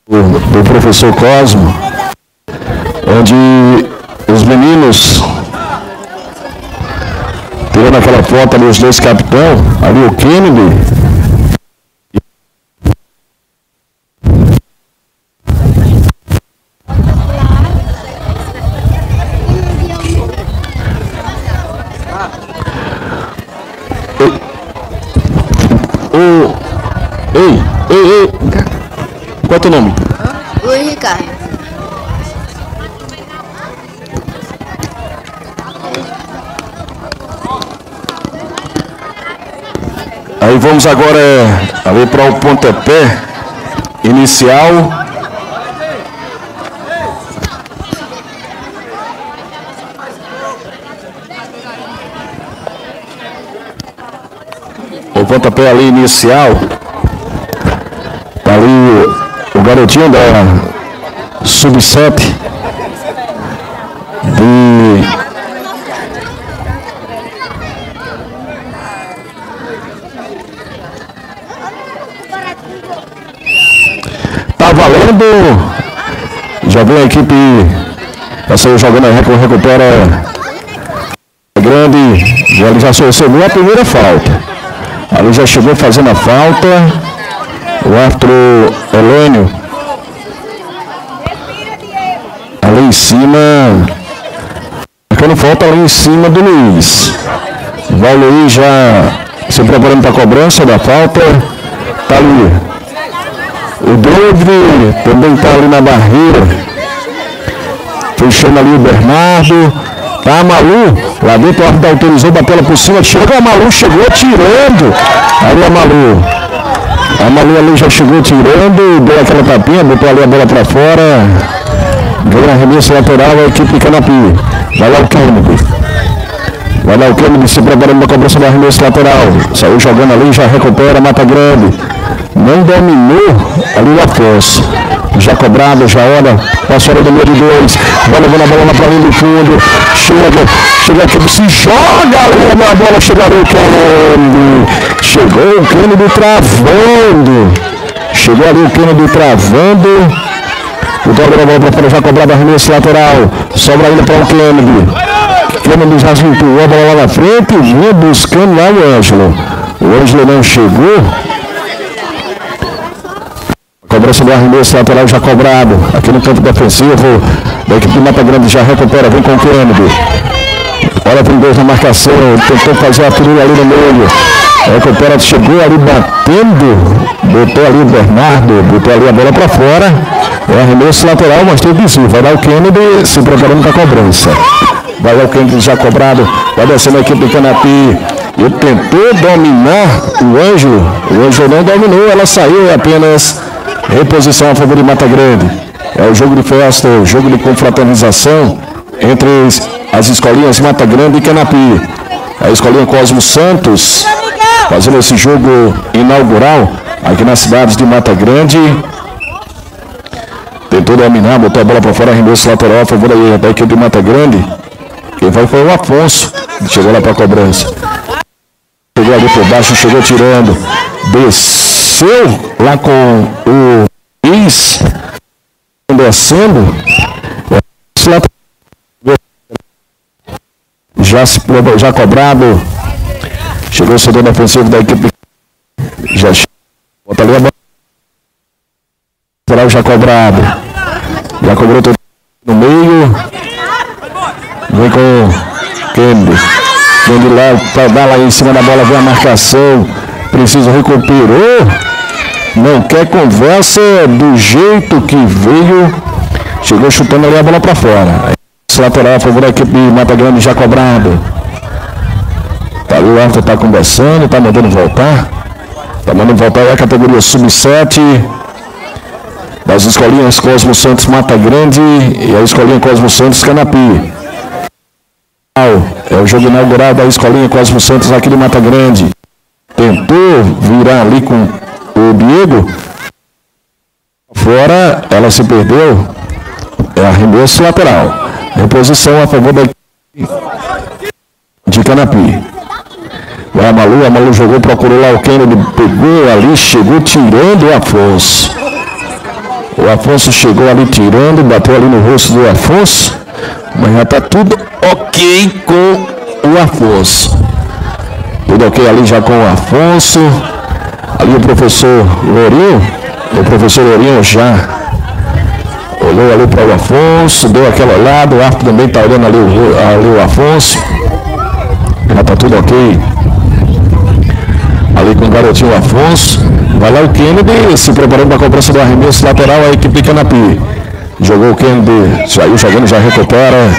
do professor Cosmo, onde os meninos tirando aquela foto ali, os dois capitães, ali o Kennedy. Ei, qual é o teu nome? Oi, Ricardo. Aí vamos agora ali para o pontapé inicial. O pontapé ali inicial. Tá ali o garotinho da Sub-7 tá valendo. Já vem a equipe, passou jogando a recupera grande, já ele já recebeu a primeira falta. Ali já chegou fazendo a falta. O árbitro Helênio ali em cima, marcando falta ali em cima do Luiz. Vai o Luiz já se preparando para a cobrança da falta. Tá ali o David, também tá ali na barreira, fechando ali o Bernardo. Tá a Malu, lá dentro o árbitro autorizou, bateu ela por cima, chega a Malu, chegou tirando. Ali a Malu. A Malu ali já chegou tirando, deu aquela tapinha, botou ali a bola para fora. Ganha arremesso lateral a equipe Canapi. Vai lá o Kennedy. Vai lá o Kennedy se preparando para a cobrança do arremesso lateral. Saiu jogando ali, já recupera, Mata Grande. Não dominou ali o Afonso. Já cobrado, já olha, passou do número 2. Vai levando a bola lá para linha do fundo. Chega aqui, se joga ali a bola, chegou o Kennedy. Chegou o Kennedy travando. Chegou ali o Kennedy travando. O dobro da bola para fora, já cobrado arremesso lateral. Sobra ainda para o Kennedy. Kennedy já empurrou a bola lá na frente e vinha buscando lá o Ângelo. O Ângelo não chegou. Cobrança do arremesso lateral já cobrado. Aqui no campo defensivo da equipe Mata Grande já recupera, vem com o Kennedy. Olha para o 2 na marcação, tentou fazer a trilha ali no meio. Recupera, chegou ali batendo, botou ali o Bernardo, botou ali a bola para fora. É arremesso lateral, mas tem visível. Vai dar o Kennedy se preparando para a cobrança. Vai dar o Kennedy já cobrado, vai descendo a equipe do Canapi. Ele tentou dominar o Ângelo não dominou, ela saiu apenas em posição a favor de Mata Grande. É o jogo de festa, o jogo de confraternização entre as escolinhas Mata Grande e Canapi. A escolinha Cosmo Santos fazendo esse jogo inaugural aqui nas cidades de Mata Grande. Tentou dominar, botou a bola para fora, arremesso lateral a favor da equipe de Mata Grande. Quem foi o Afonso, chegou lá para a cobrança. Chegou ali por baixo, chegou tirando. Desceu lá com o Luiz. Descendo. Já cobrado. Chegou o setor defensivo da equipe. Já bota ali a bola. Já cobrado. Já cobrou todo no meio. Vem com o Kennedy. Kennedy lá, para dar lá em cima da bola, vem a marcação. Precisa recuperou. Não quer conversa do jeito que veio. Chegou chutando ali a bola para fora. Esse lateral a favor da equipe Mata Grande já cobrado. Tá ali, o árbitro tá conversando, tá mandando voltar. Tá mandando voltar aí a categoria Sub-7 das escolinhas Cosmo Santos Mata Grande e a escolinha Cosmo Santos Canapi. É o jogo inaugural da escolinha Cosmo Santos aqui de Mata Grande. Tentou virar ali com o Diego. Fora, ela se perdeu. É arremesso lateral. Reposição a favor da equipe de Canapi. A Malu jogou, procurou lá o Kennedy, pegou ali, chegou tirando o Afonso. O O Afonso chegou ali tirando, bateu ali no rosto do Afonso. Mas já está tudo ok com o Afonso. Tudo ok ali já com o Afonso. Ali o professor Lourinho. O professor Lourinho já olhou ali para o Afonso, deu aquela olhada. O árbitro também está olhando ali o Afonso. Já está tudo ok. Ali com o garotinho Afonso. Vai lá o Kennedy se preparando para a cobrança do arremesso lateral. A equipe Canapi. Jogou o Kennedy, saiu jogando, já recupera.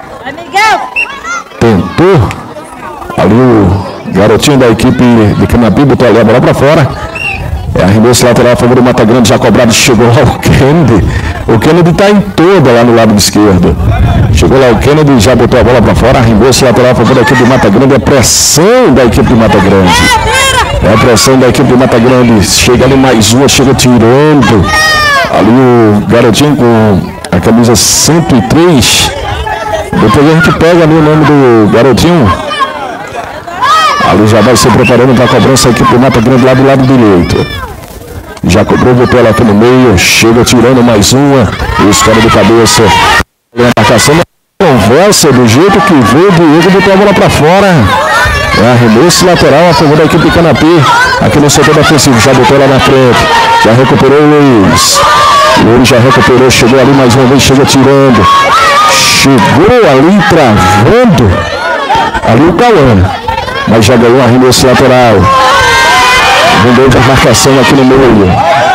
Tentou. Ali o garotinho da equipe de Canapi botou ali a bola para fora. É arremesso lateral a favor do Mata Grande, já cobrado. Chegou lá o Kennedy. O Kennedy está em toda lá no lado esquerdo. Chegou lá o Kennedy, já botou a bola para fora. Arremesso lateral a favor da equipe de Mata Grande. É pressão da equipe de Mata Grande. É a pressão da equipe de Mata Grande. Chega ali mais uma, chega tirando. Ali o garotinho com a camisa 103. Depois a gente pega ali o nome do garotinho. Ali já vai se preparando para a cobrança a equipe de Mata Grande lá do lado direito. Já cobrou, botou ela aqui no meio. Chega tirando mais uma. Escola de cabeça. A marcação conversa do jeito que veio. O Diego botou a bola para fora. É arremesso lateral a favor da equipe Canapi. Aqui no setor defensivo. Já botou lá na frente. Já recuperou o Luiz. O Luiz já recuperou. Chegou ali mais uma vez. Chega tirando. Chegou ali travando. Ali o Cauã. Mas já ganhou arremesso lateral. Vendeu a marcação aqui no meio.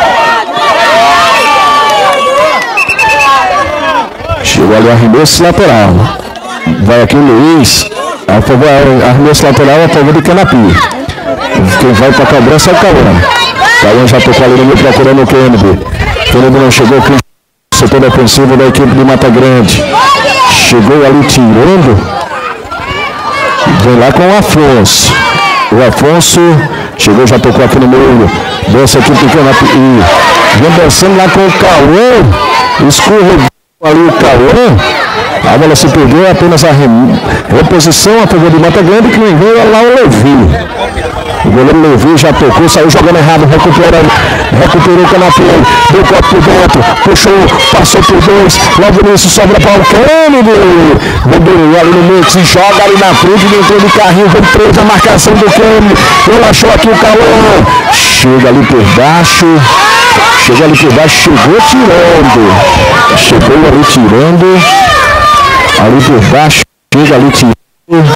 Chegou ali arremesso lateral. Vai aqui o Luiz. A favor, arremesso lateral a favor do Canapi. Quem vai para a cobrança é o Cauã. Cauã já tocou ali no meio procurando o Kennedy. Kennedy não chegou. Setor defensivo da equipe de Mata Grande. Chegou ali tirando. Vem lá com o Afonso. O Afonso chegou, já tocou aqui no meio. Dança aqui pequena. E vem dançando lá com o Cauã. Escorregou ali o Cauã. A bola se perdeu, apenas a reposição a favor de Mata Grande, que não veio lá o Levi. O goleiro Levi já tocou, saiu jogando errado, recuperou o Canapi, deu copo por dentro, puxou, passou por dois, logo nisso sobra para o Kennedy. Vendeu ali no meio, se joga ali na frente, entrou de carrinho, vem preso a marcação do Kennedy. Ele achou aqui o Cauã. Chega ali por baixo. Chegou tirando. Chegou ali tirando. Ali por baixo, chega ali tirando.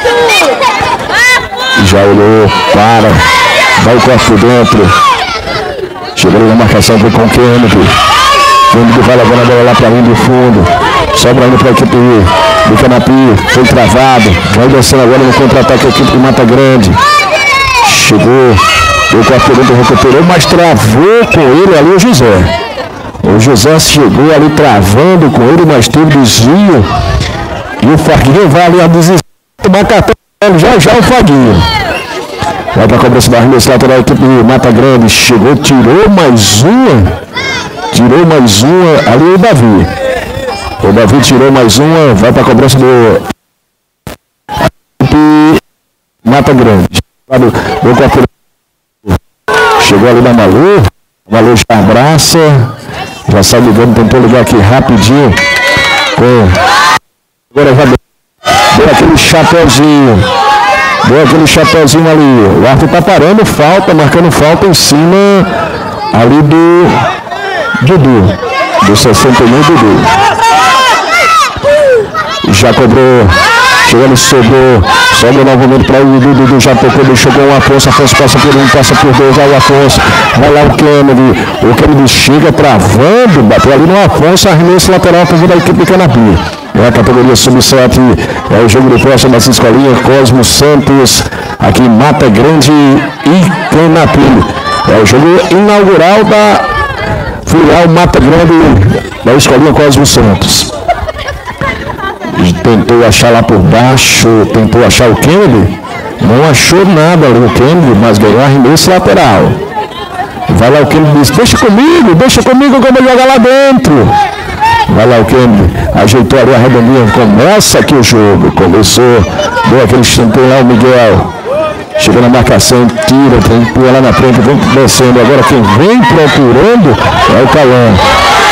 Já olhou, para. Vai o corpo por dentro. Chegou ali na marcação com o Kennedy. Kennedy vai levando a bola lá para linha do fundo. Sobra indo para a equipe do Canapi. Foi travado. Vai descendo agora no contra-ataque a equipe do Mata Grande. Chegou. O corpo por dentro recuperou, mas travou com ele ali o José. O José chegou ali travando com ele, mas teve desvio. E o Faguinho vai ali a desistir. Tomar cartão já o Faguinho. Vai para a cobrança da arremesso lateral, a equipe do Mata Grande. Chegou, tirou mais uma. Ali o Davi. O Davi tirou mais uma. Vai para a cobrança do Mata Grande. Chegou ali na Malu. Malu já abraça. Já sai ligando, tentou ligar aqui rapidinho. Agora já deu aquele chapeuzinho. Ali. O árbitro está parando falta, marcando falta em cima ali do Dudu. Do 61 Dudu. Já cobrou. Chegou ali, sobra novamente para o Dudu, já tocou, deixou com o Afonso passa por um, passa por dois, aí o Afonso, vai lá o Kennedy chega travando, bateu ali no Afonso, arremesso lateral a favor da equipe de Canapi. É a categoria sub-7, é o jogo de próxima dessa escolinha, Cosmo Santos, aqui Mata Grande e Canapi. É o jogo inaugural da filial Mata Grande da escolinha Cosmo Santos. Tentou achar lá por baixo, tentou achar o Kennedy, não achou nada ali o Kennedy, mas ganhou arremesso lateral. Vai lá o Kennedy, diz, deixa comigo que eu vou jogar lá dentro. Vai lá o Kennedy, ajeitou ali a redondinha, começa aqui o jogo, começou, deu aquele champinho lá o Miguel. Chegou na marcação, tira, tem que pular lá na frente, vem descendo. Agora quem vem procurando é o Cauã.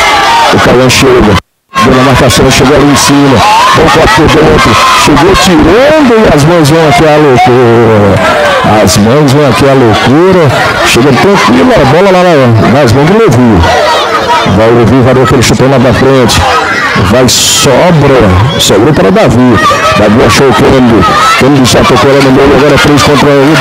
Cauã chega. Deu na marcação, chegou ali em cima. Bom corte por dentro. Chegou tirando e as mãos vão aqui à loucura. As mãos vão aqui à loucura. Chega tranquilo, a bola lá nas mãos do Levi. Vai o Levi, vai aquele chutão lá da frente. Vai sobrou para Davi. Davi achou o Kennedy. Kennedy já tocou lá no meio, agora 3 contra 1.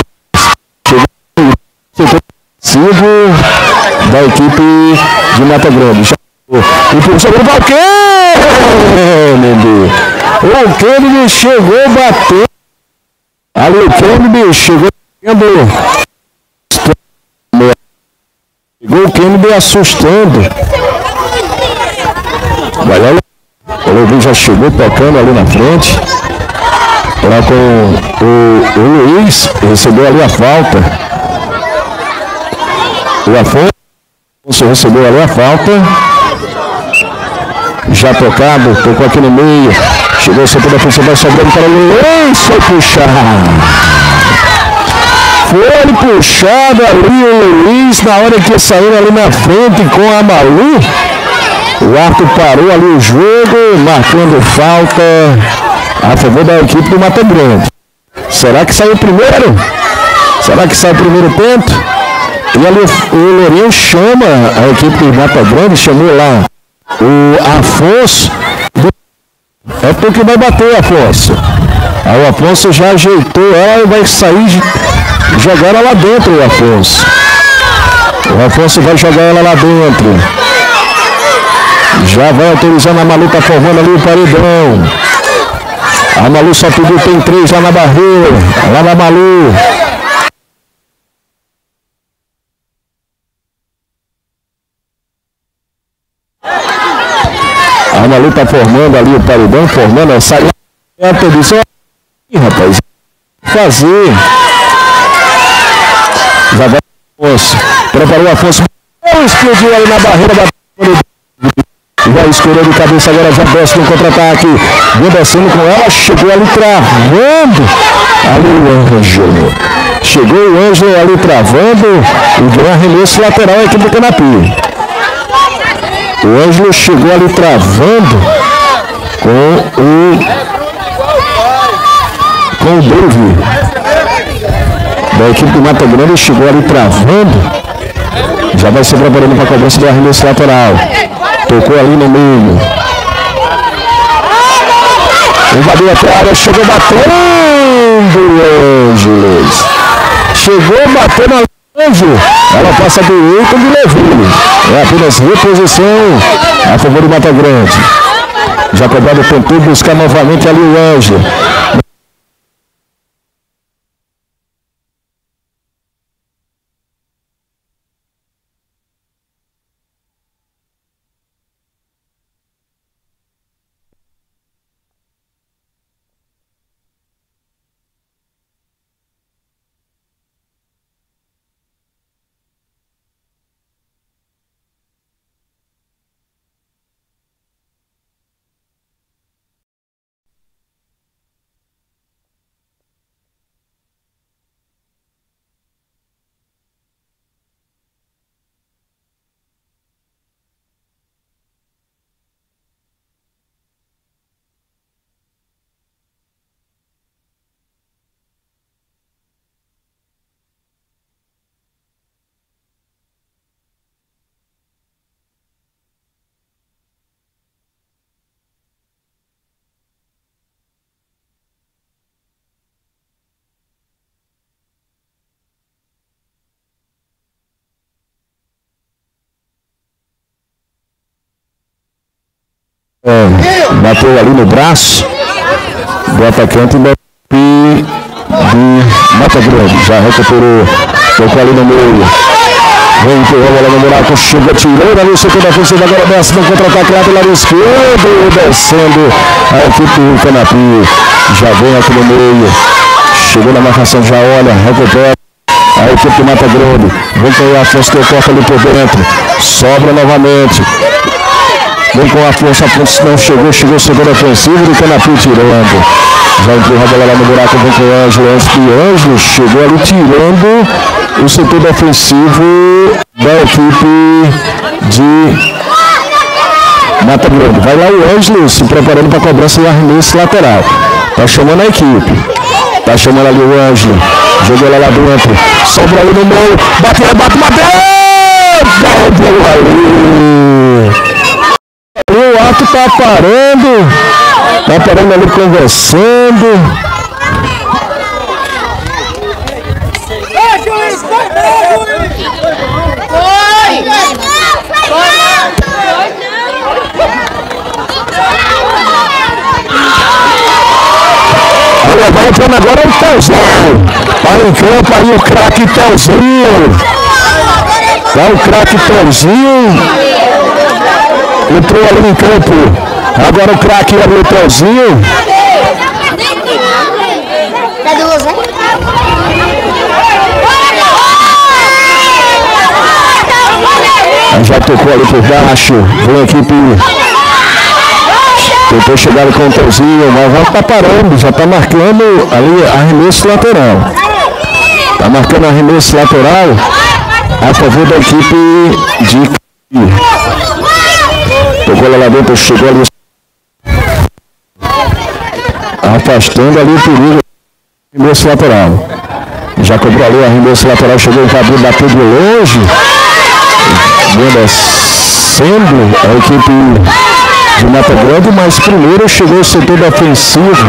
Chegou da equipe de Mata Grande. E por isso vai o Kennedy. O Kennedy chegou batendo. Ali o Kennedy chegou o Kennedy assustando. Vai lá, o Levi já chegou tocando ali na frente. Lá com o Luiz, recebeu ali a falta. O Afonso recebeu ali a falta. Já tocado, tocou aqui no meio. Chegou o setor defensivo, vai sobrando para o Luiz. Foi puxado ali o Luiz na hora que saiu ali na frente com a Malu. O árbitro parou ali o jogo, marcando falta a favor da equipe do Mata Grande. Será que saiu primeiro? Será que sai o primeiro tento? E ali o Lourinho chama a equipe do Mata Grande, chamou lá o Afonso. É tu que vai bater, Afonso. Aí o Afonso já ajeitou ela e vai sair, jogar ela lá dentro, o Afonso. O Afonso vai jogar ela lá dentro. Já vai autorizando, a Malu tá formando ali o paredão. A Malu só pediu, tem 3 lá na barreira. Lá na Malu. A Malu tá formando ali o paredão, formando essa produção. Rapaz, fazer. Já vai o Afonso. Preparou o Afonso. Explodiu ali na barreira da. Vai escorrer de cabeça agora, já desce no contra-ataque. Vem descendo com ela, chegou ali travando. Ali o Ângelo. Chegou o Ângelo ali travando e deu um arremesso lateral aqui do Canapi. O Ângelo chegou ali travando com o Dave da equipe do Mata Grande, chegou ali travando. Já vai se preparando para a cobrança do arremesso lateral. Tocou ali no meio. Invadiu até a área, chegou batendo o Ângelos. Chegou batendo a Ângelo. Ela passa do 8 de Levi. É apenas reposição a favor do Mata Grande. Já cobrado, tentou buscar novamente ali o Ângelo. Bateu ali no braço do atacante de Mata Grande. Já recuperou, tocou ali no meio. Vem empurrando ela no buraco, chega tirando ali o setor da força, agora desce no contra-ataque lá do lado esquerdo, descendo a equipe do Canapi. Já vem aqui no meio, chegou na marcação, já olha, recupera a equipe do Mata Grande. Vem com o Afonso que corta ali por dentro, sobra novamente. Vem com a força, não chegou o setor ofensivo do Canapi tirando. Já empurra a bola lá no buraco, vem com o Ângelo. Antes que o Ângelo chegou ali tirando o setor ofensivo da equipe Mata Grande. Vai lá o Ângelo se preparando para a cobrança e arremesso lateral. Tá chamando a equipe. Tá chamando ali o Ângelo. Jogou ela lá dentro. Sobra ali no meio. Bateu, bateu. O ato tá parando. Tá parando ali conversando. Vai entrando agora o Telzão. Tá em campo aí o craque Telzinho. Tá o craque Telzinho. Entrou ali em campo. Agora o craque ali o Telzinho. Já tocou ali por baixo. Vem a equipe. Tentou chegar ali com o Telzinho, mas já está parando, já está marcando ali arremesso lateral. Está marcando arremesso lateral a favor da equipe de... Tocou lá dentro, chegou ali. Afastando ali o perigo. Arremesso lateral. Já cobrou ali o arremesso lateral, chegou o Cadu, bateu de longe. Descendo a equipe de Mata Grande, mas primeiro chegou o setor defensivo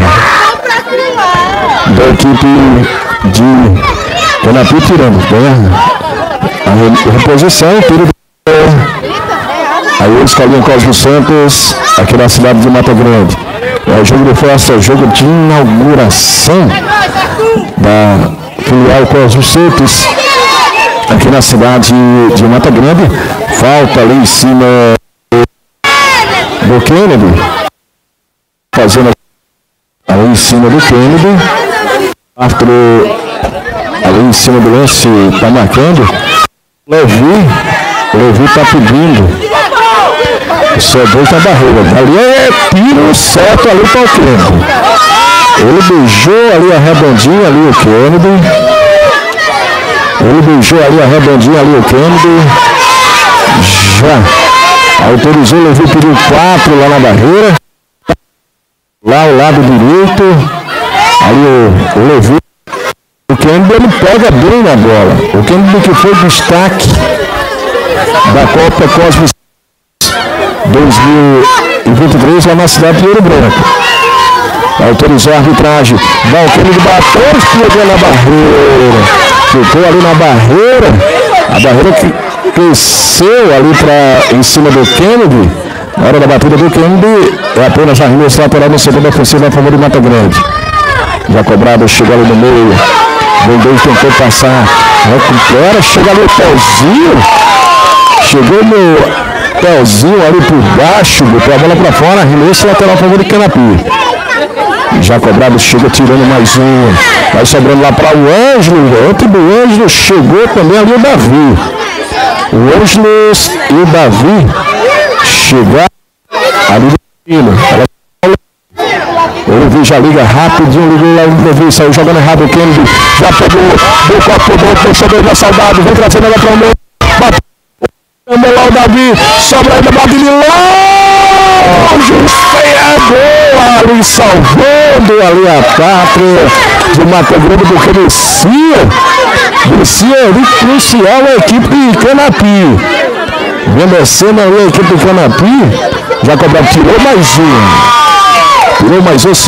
da equipe de Canapi tirando a reposição, tiro aí o Escolinha Cosmo Santos aqui na cidade de Mata Grande. É o jogo de festa, jogo de inauguração da filial Cosmo Santos aqui na cidade de Mata Grande. Falta ali em cima do Kennedy, fazendo ali em cima do Kennedy, ali em cima do lance está marcando. Levi está pedindo, só dois na barreira, ali é tiro certo ali para o Kennedy. Ele beijou ali a redondinha ali o Kennedy, já autorizou, o Levi pediu 4 lá na barreira. Lá ao lado direito. Ali o Levi. O Kennedy ele pega bem na bola. O Kennedy que foi destaque da Copa Cosmo 2023 lá na cidade de Ouro Branco. Autorizou a arbitragem. Vai, o Kennedy bateu, pegou na barreira. Ficou ali na barreira. A barreira que cresceu ali em cima do Kennedy. Na hora da batida do Kennedy, é apenas arremesso lateral no setor defensivo a favor de Mata Grande. Já cobrado, chegou ali no meio. Vendez tentou passar. Recupera, chega ali o Telzinho. Chegou no Telzinho ali por baixo, botou a bola para fora. Arremesso lateral a favor de Canapi. Já cobrado, chega tirando mais um. Vai sobrando lá para o Ângelo. Outro do Ângelo chegou também ali o Davi. O Ângelo e o Davi chegaram ali do Pino. O Levi já liga rapidinho, ligou lá o Levi, saiu jogando errado o Kennedy. Já pegou, deu copo, deixou dois na saudade, vem trazendo ela para o meio. Bateu lá o Davi, sobra ainda, bate de longe. Gol ali, salvando ali a pátria de Mata Grande, porque descia ali crucial a equipe de Canapi. Vem descendo ali a equipe de Canapi. Já cobrou, tirou mais um,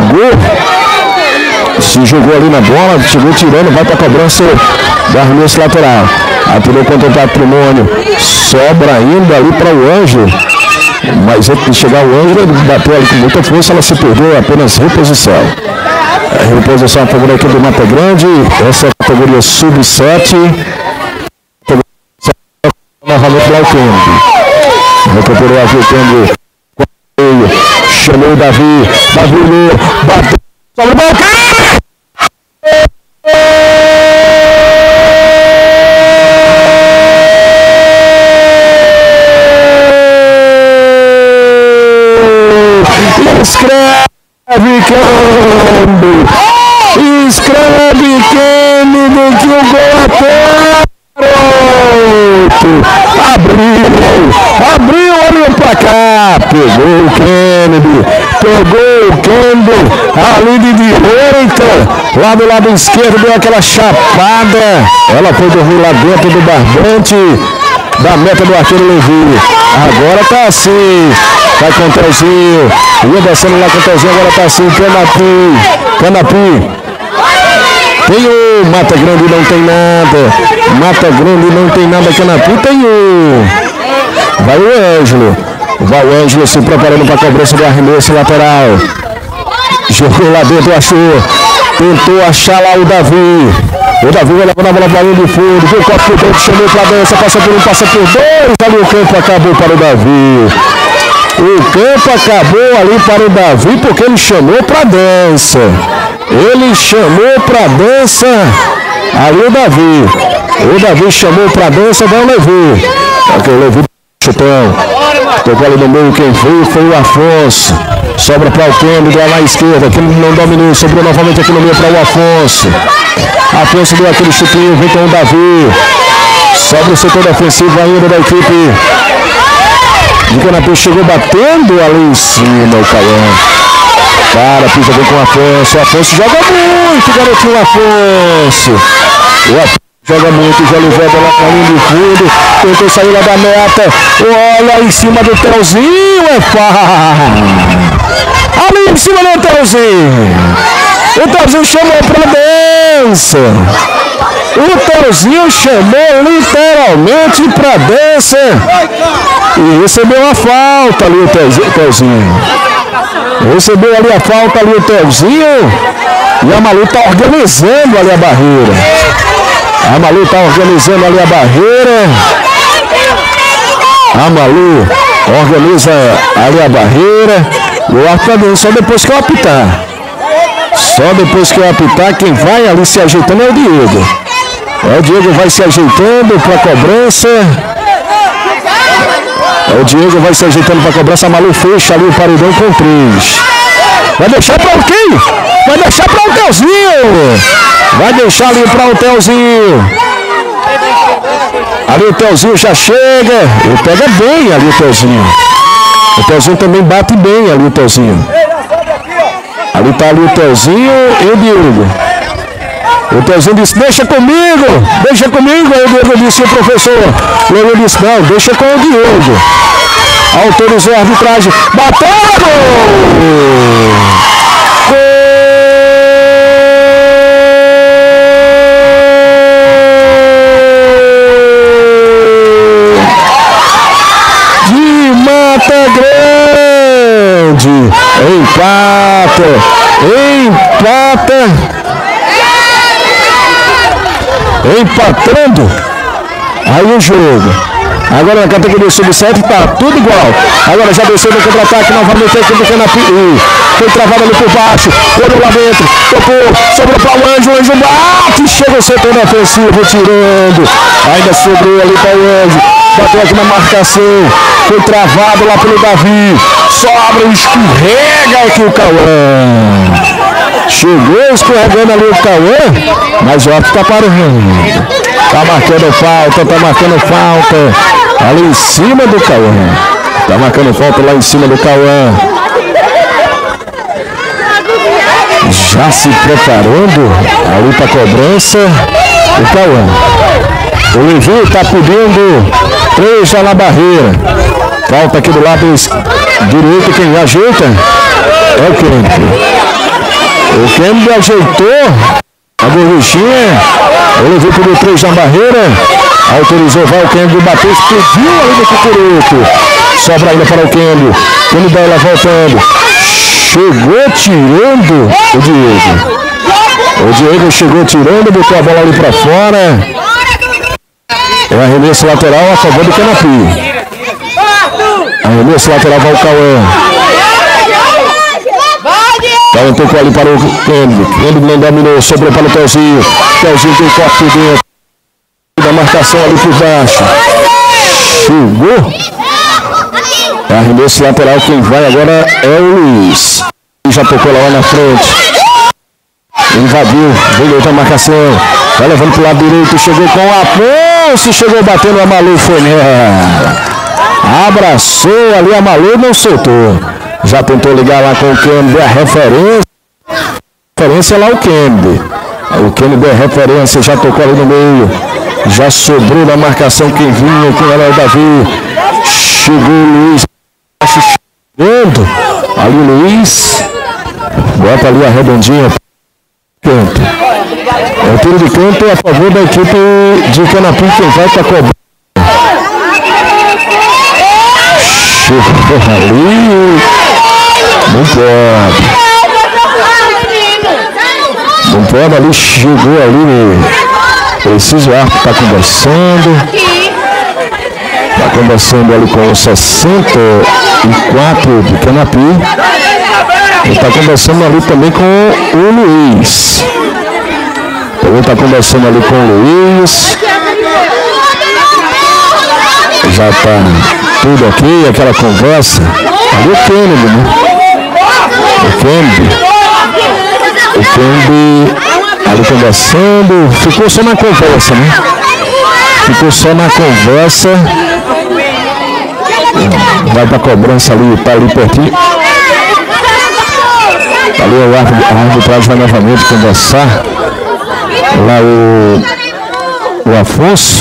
se jogou ali na bola, chegou tirando, vai para a cobrança do arremesso lateral. Atirou contra o patrimônio, sobra ainda ali para o Ângelo. Mas antes de chegar o Ângelo, ele bateu ali com muita força, ela se perdeu, apenas reposição. Reposição a favor aqui do Mata Grande, essa é a categoria sub-7. Novamente lá o Kennedy. Recuperou aqui o Kennedy. Chamou o Davi. Davi bateu. Sobre o balcão. Escreve Kennedy que o gol é pronto. Abriu, olha o placar. Pegou o Kennedy. Pegou o Kennedy. Ali de direita. Lá do lado esquerdo deu aquela chapada. Ela foi dormir lá dentro do barbante da meta do arqueiro Levi. Agora tá assim. Vai com o Telzinho. Ia descendo lá com o Telzinho. Agora tá assim. Canapi. Tem o Mata Grande, não tem nada. Mata Grande, não tem nada. Canapi tem o. Vai o Ângelo. Vai o Ângelo se preparando para a cobrança do arremesso lateral. Jogou lá dentro, achou. Tentou achar lá o Davi. O Davi vai levando a bola para a linha de fundo. Viu o copo por dentro, chamou para a dança. Passa por um, passa por dois. Ali o campo acabou para o Davi. O campo acabou ali para o Davi porque ele chamou para a dança. Ele chamou para a dança. Ali o Davi. O Davi chamou para a dança, vai o Levi. Ok, o Levi chutão. Tocou ali no meio, quem foi o Afonso. Sobra para o Kennedy, lá à esquerda. Quem não dominou, sobrou novamente aqui no meio para o Afonso. Afonso deu aquele chutinho, vem com o Davi. Sobra o setor defensivo ainda da equipe de Canapi, chegou batendo ali em cima o Cauã. Cara, pisa bem com o Afonso. O Afonso joga muito, garotinho Afonso. O Afonso joga muito, já levou a bola para a linha de fundo. Tentou sair lá da meta. Olha em cima do Telzinho, é ali em cima do Telzinho. O Telzinho chamou para dança. O Telzinho chamou literalmente para dança. E recebeu a falta ali o Telzinho. Recebeu ali a falta ali o Telzinho. E a Malu está organizando ali a barreira. A Malu está organizando ali a barreira. A Malu organiza ali a barreira. O árbitro só depois que eu apitar. Só depois que eu apitar, quem vai ali se ajeitando é o Diego. O Diego vai se ajeitando para a cobrança. O Diego vai se ajeitando para a cobrança. A Malu fecha ali o paredão com 3. Vai deixar para o quem? Vai deixar para o Telzinho. Vai deixar ali para o Telzinho. Ali o Telzinho já chega. Ele pega bem ali o Telzinho. O Telzinho também bate bem ali o Telzinho. Ali está ali o Telzinho e o Diego. O Telzinho disse, deixa comigo. Aí o Diego disse, o professor. O Diego disse, não, deixa com o Diego. Autorizou a arbitragem. Bateu! Gol! De Mata Grande. Empatando aí o jogo. Agora na categoria sub-7 tá tudo igual. Agora já desceu no contra-ataque novamente a equipe do Canapi. Foi travado ali por baixo. Olhou lá dentro. Tocou. Sobrou para o Anjo. O Anjo bate. Chega o setor defensivo tirando. Ainda sobrou ali para o Anjo. Bateu aqui na marcação. Foi travado lá pelo Davi. Sobra, escorrega aqui o Cauã. Chegou escorregando ali o Cauã, mas o árbitro está parando. Está marcando falta ali em cima do Cauã. Está marcando falta lá em cima do Cauã. Já se preparando ali para a cobrança o Cauã. O Levi está pedindo 3 já na barreira. Falta aqui do lado direito, quem ajeita é o Kennedy. O Kennedy ajeitou a gorduchinha. O Levi pediu 3 na barreira. Autorizou, vai o Kennedy, bateu, explodiu ali no cucuruto. Sobra ainda para o Kennedy. Kennedy dá ela voltando. Chegou tirando o Diego. O Diego chegou tirando, botou a bola ali para fora. É arremesso lateral a favor do Canapi. Arremesso lateral para o Cauã. Cauã tocou ali para o Kennedy. Kennedy não dominou, sobrou para o Telzinho. Telzinho tem corte por dentro. Da marcação ali por baixo. Chegou. Arremesso lateral, quem vai agora é o Luiz. Já tocou lá na frente. Invadiu, veio outra marcação. Vai levando para o lado direito, chegou com o Afonso. Chegou batendo, a Malu foi nela. Abraçou ali a Malu, não soltou. Já tentou ligar lá com o Kennedy, a referência. Referência lá o Kennedy. O Kennedy é referência, já tocou ali no meio. Já sobrou na marcação quem vinha, quem era o Davi. Chegou o Luiz. Chegando. Ali o Luiz. Bota ali a redondinha. Canto. É o tiro de canto a favor da equipe de Canapi, quem vai para cobrar. Chegou ali. Não pode. Não pode ali, chegou ali. Preciso, o árbitro está conversando. Está conversando ali com o 64 do Canapi. Ele está conversando ali também com o Luiz. Ele está conversando ali com o Luiz. Já está tudo aqui, aquela conversa. Ali o Kennedy, né? O Kennedy ali conversando. Ficou só na conversa, né? Ficou só na conversa. Vai para a cobrança ali, tá ali pertinho. Ali o arbitragem vai novamente conversar. Lá o Afonso.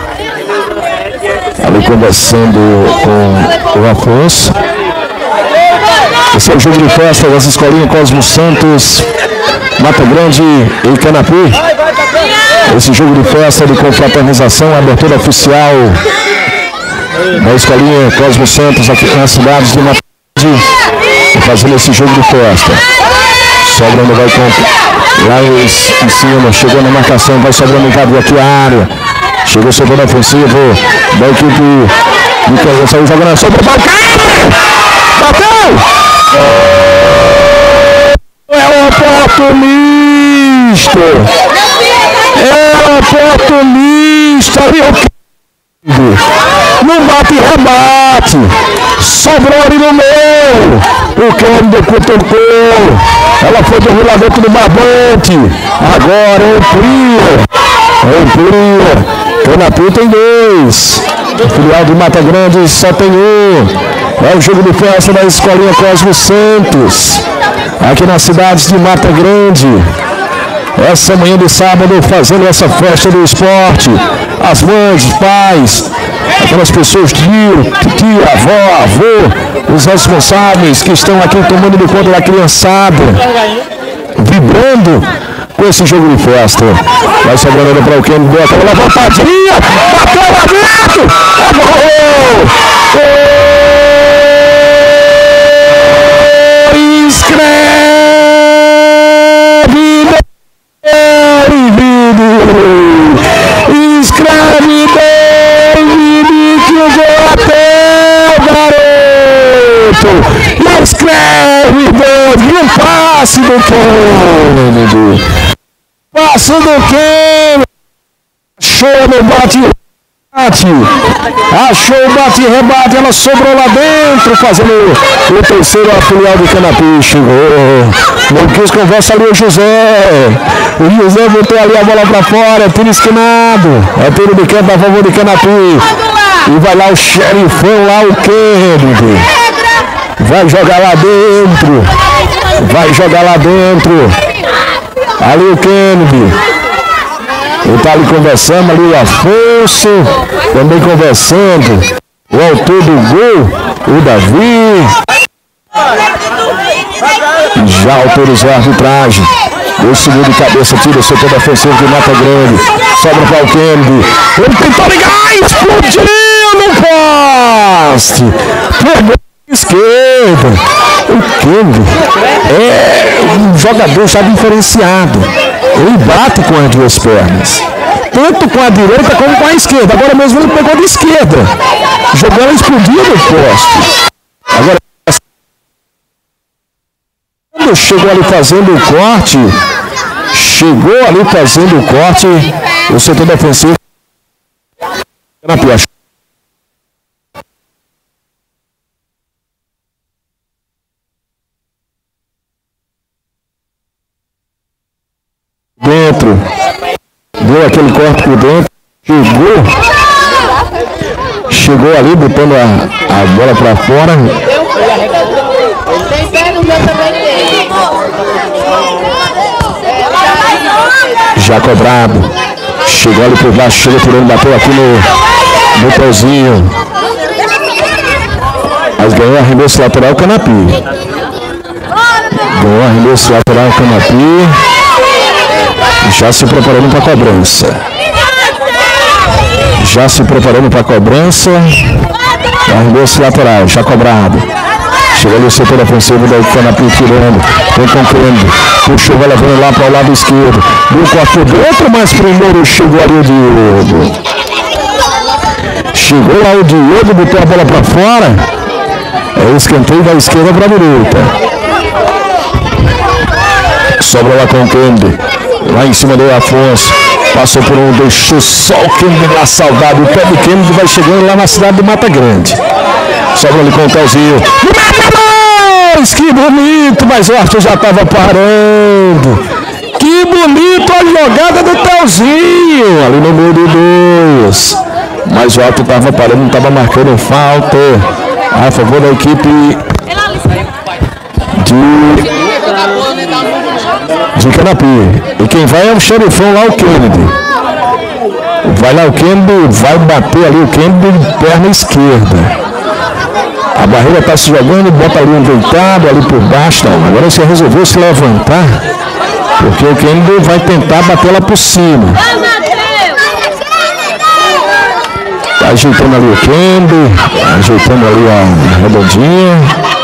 Ali conversando com o Afonso. Esse é o jogo de festa das escolinhas Cosmo Santos, Mata Grande e Canapi. Esse jogo de festa de confraternização, abertura oficial da escolinha Cosmo Santos aqui nas cidades de Mata Grande, fazendo esse jogo de festa. Sobrando vai com lá em cima, chegou na marcação, vai sobrando aqui a área. Chegou sobre o ofensivo da equipe de Cosmo, saiu jogando na sombra, bateu! É oportunista! É oportunista! Não bate e rebate! Sobrou ali no meio! O Kennedy tocou! Ela foi do rolamento do barbante! Agora amplia! Canapi tem 2! O filial de Mata Grande só tem 1! É o jogo de festa da escolinha Cosmo Santos, aqui nas cidades de Mata Grande. Essa manhã de sábado, fazendo essa festa do esporte. As mães, os pais, aquelas pessoas, tia, avó, avô, os responsáveis que estão aqui tomando de conta da criançada, vibrando com esse jogo de festa. Vai sobrando para o Kennedy, deu aquela levantadinha, bateu lá dentro, Escreve David, que o gol até garoto. Escreve David, um passe do Kennedy. Passe do Kennedy. Show no bate. Achou o bate-rebate, ela sobrou lá dentro, fazendo o terceiro, a filial do Canapi. Chegou, não quis conversa ali o José. O José botou ali a bola pra fora, tiro esquinado. É tiro de campo a favor de Canapi. E vai lá o xerifão, lá o Kennedy. Vai jogar lá dentro. Ali o Kennedy. Ele está ali conversando, ali o Afonso, também conversando. O autor do gol, o Davi. Já autorizou a arbitragem. O segundo de cabeça, tira o setor defensivo de Mata Grande. Sobra para o Kennedy. Ele tentou ligar, explodiu no poste. Pegou a esquerda. O Kennedy é um jogador já diferenciado. Ele bate com as duas pernas, tanto com a direita como com a esquerda. Agora mesmo ele pegou de esquerda, jogou ela explodiu no poste. Agora chegou ali fazendo o corte, o setor defensivo na pior. Dentro, deu aquele corte por dentro, chegou ali, botando a bola para fora. Já cobrado. Chegou ali por baixo, chegou tirando, bateu aqui no Tozinho. Mas ganhou arremesso lateral Canapi. Ganhou arremesso lateral Canapi. Já se preparando para a cobrança. Já se preparando para a cobrança. Arremesso lateral, já cobrado. Chegou ali o setor ofensivo da Canapi tirando. Vem concluindo. Puxou, vai levando lá para o lado esquerdo. No corte dentro, mas primeiro chegou ali o Diogo. Chegou lá o Diogo, botou a bola para fora. É o escanteio da esquerda para a direita. Sobra lá com o Kennedy. Lá em cima do Afonso. Passou por um, deixou só o Kennedy lá saudado. O pé do Kennedy vai chegando lá na cidade de Mata Grande. Sobra ali com o Telzinho. Que bonito, mas o Arthur já estava parando. Que bonito a jogada do Telzinho. Ali no meio de dois. Mas o Arthur estava parando, não estava marcando falta. A favor da equipe de Canapi. E quem vai é o xerifão lá, o Kennedy. Vai lá o Kennedy, vai bater ali o Kennedy de perna esquerda. A barreira está se jogando, bota ali um deitado ali por baixo. Não, agora você resolveu se levantar, porque o Kennedy vai tentar bater lá por cima. Tá ajeitando ali o Kennedy, ajeitando ali a redondinha.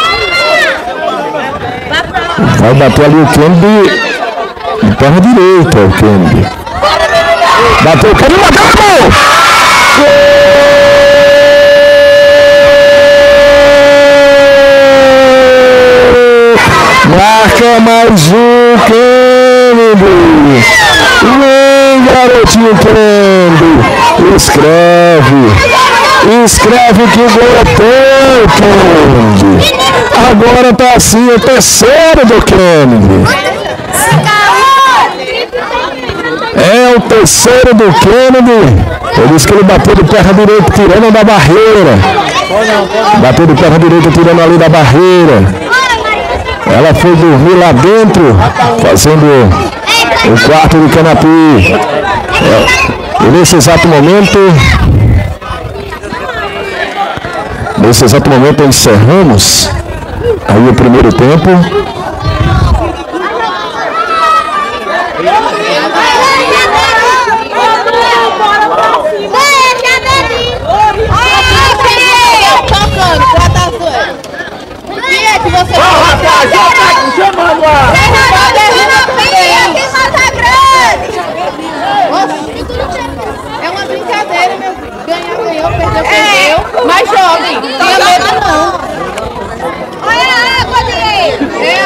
Vai bater ali o Kennedy de perna direita, o Kennedy. Bateu o Kennedy, bateu a mão! Marca mais um Kennedy. Vem, garotinho Kennedy. Escreve que o gol é teu, Kennedy. Agora tá assim o terceiro do Kennedy. É o terceiro do Kennedy. Por isso que ele bateu de perna direita, tirando da barreira. Bateu de perna direita, tirando ali da barreira. Ela foi dormir lá dentro, fazendo o quarto do Canapi. E nesse exato momento encerramos aí o primeiro tempo. É uma brincadeira, meu filho. Ganhou, perdeu. Mas joguem. Não tenha medo, não. Olha a água, Diego.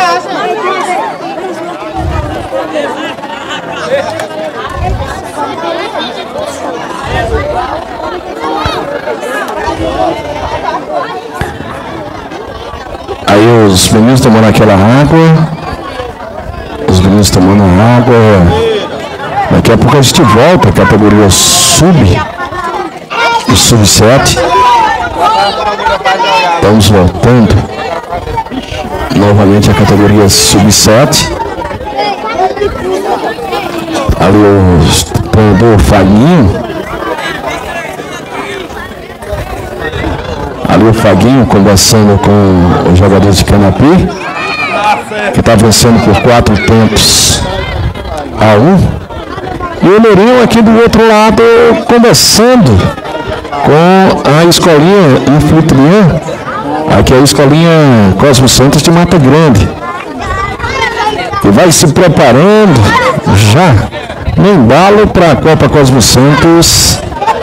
Aí os meninos tomando aquela água. Os meninos tomando a água. Daqui a pouco a gente volta a categoria sub 7. Estamos voltando novamente a categoria sub 7. Ali o treinador Faguinho. Ali o Faguinho conversando com os jogadores de Canapi, que está vencendo por 4-1. E o Lourinho aqui do outro lado conversando com a escolinha anfitriã. Aqui é a escolinha Cosmo Santos de Mata Grande. E vai se preparando já no embalo para a Copa Cosmo Santos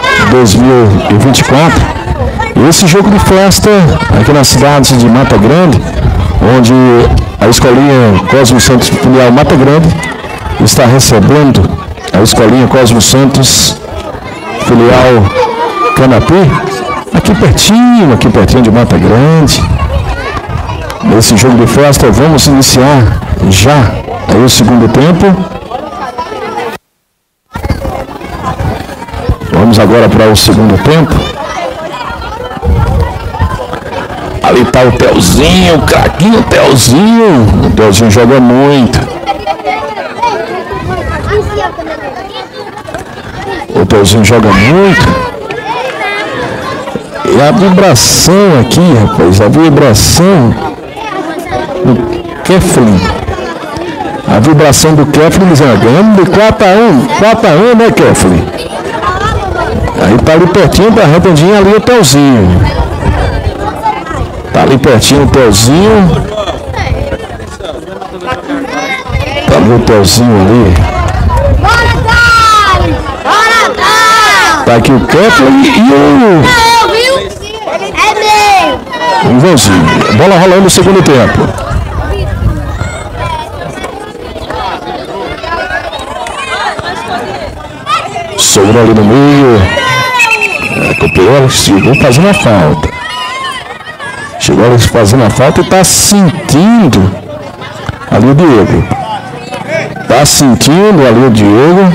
2024. E esse jogo de festa aqui na cidade de Mata Grande, onde a escolinha Cosmo Santos filial Mata Grande está recebendo a escolinha Cosmo Santos filial Canapi, aqui pertinho de Mata Grande. Nesse jogo de festa vamos iniciar já aí o segundo tempo. Vamos agora para o segundo tempo. Ali tá o Telzinho, o craquinho Telzinho. O Telzinho joga muito. O Telzinho joga muito. E a vibração aqui, rapaz, a vibração do Keflin. A vibração do Keflin ganhando de 4-1, né, Keflin? Aí tá ali pertinho, tá redondinho ali o Telzinho. Tá ali pertinho o Telzinho. Tá ali o Telzinho ali. Tá aqui o Keflin e o Ivanzinho. Bola rolando no segundo tempo. Sobrou ali no meio. Copiou, chegou fazendo a falta. Chegou ali fazendo a falta e tá sentindo ali o Diego. Tá sentindo ali o Diego.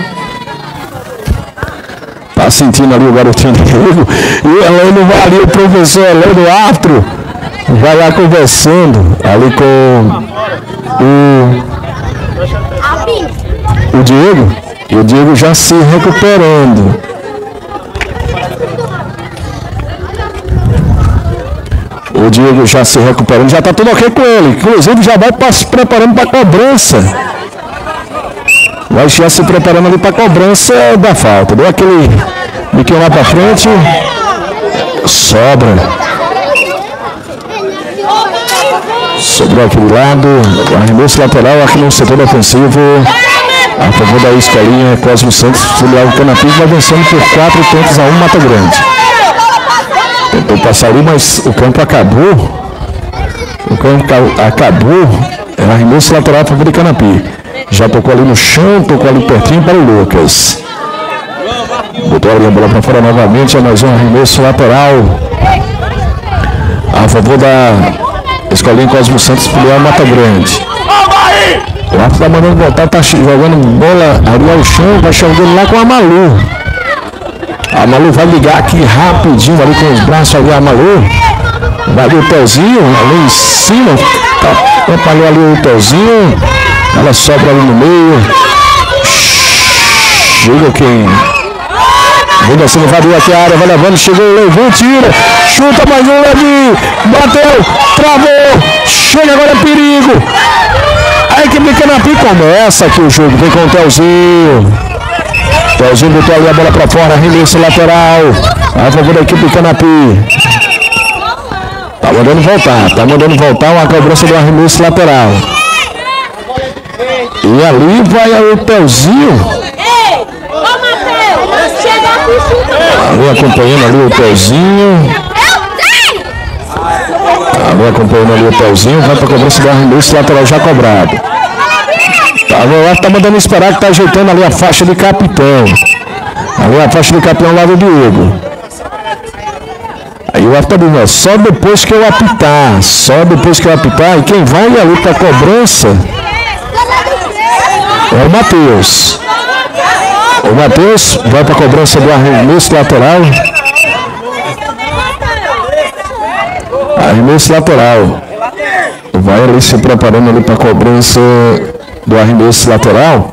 Tá sentindo ali o garotinho Diego. E o Heleno vai ali, o professor Heleno Astro. Vai lá conversando ali com o Diego. E o Diego já se recuperando. O Diego já se recuperando, já está tudo ok com ele. Inclusive já vai se preparando para a cobrança. Vai já se preparando ali para a cobrança da falta. Deu aquele biquinho lá para frente. Sobra. Sobrou aquele lado. Arremesso lateral aqui no setor defensivo. A favor da Escolinha, Cosmo Santos, filial Canapi, vai vencendo por 4-1 Mata Grande. Tentou passar ali, mas o campo acabou. O campo acabou. É arremesso lateral a favor de Canapi. Já tocou ali no chão, tocou ali pertinho para o Lucas. Botou ali a bola para fora novamente. É mais um arremesso lateral a favor da Escolinha Cosmo Santos, filial Mata Grande. O Arthur tá mandando voltar, tá jogando bola ali ao chão, vai jogando lá com a Malu. A Malu vai ligar aqui rapidinho ali com os braços ali, a Malu. Vai ali o Telzinho, ali em cima. Tá, atrapalhou ali o Telzinho. Ela sobra ali no meio. Chega quem? Vem assim, invadiu aqui a área, vai levando, chegou, levou, tira. Chuta mais um, Levi. Bateu, travou. Chega agora, é perigo. A equipe de Canapi começa aqui o jogo, vem com o Telzinho. Telzinho botou ali a bola para fora, arremesso lateral a favor da equipe de Canapi. Tá mandando voltar a cobrança do arremesso lateral. E ali vai o Telzinho. Ali acompanhando ali o Telzinho. Ali acompanhando ali o Telzinho, vai para a cobrança do arremesso lateral já cobrado. Tá mandando esperar que tá ajeitando ali a faixa de capitão. Ali a faixa de capitão lá do Diego. Aí o árbitro tá dizendo, só depois que eu apitar. Só depois que eu apitar. E quem vai ali para a cobrança é o Matheus. O Matheus vai para a cobrança do arremesso lateral. Arremesso lateral. Vai ali se preparando ali para a cobrança do arremesso lateral.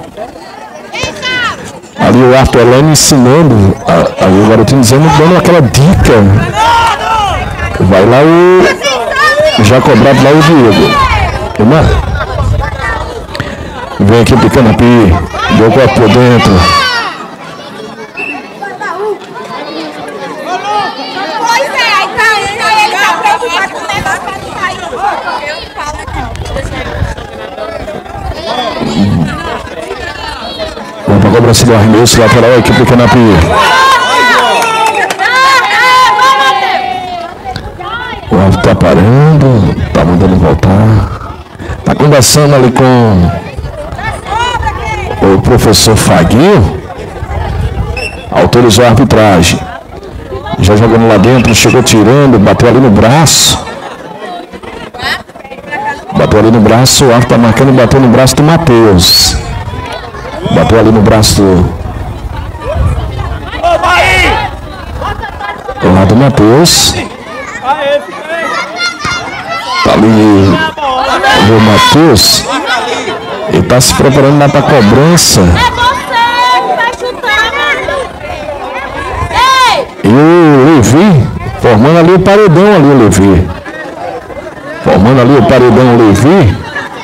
Ali o Arthur Heleno ensinando. Ali o garotinho dando aquela dica. Vai lá o já cobrado lá o Diego. Vem aqui pro Canapi. Jogou por dentro. Vamos para a cobrança do arremesso lateral a equipe do Canapi. O árbitro está parando, está mandando voltar. Está conversando ali com o professor Faguinho. Autorizou a arbitragem. Já jogando lá dentro, chegou tirando, bateu ali no braço. Bateu ali no braço, o árbitro está marcando, bateu no braço do Matheus. Bateu ali no braço do Matheus. ali o Matheus. Ele tá se preparando lá para cobrança. E o Levi, formando ali o paredão ali, o Levi. Formando ali o paredão, o Levi.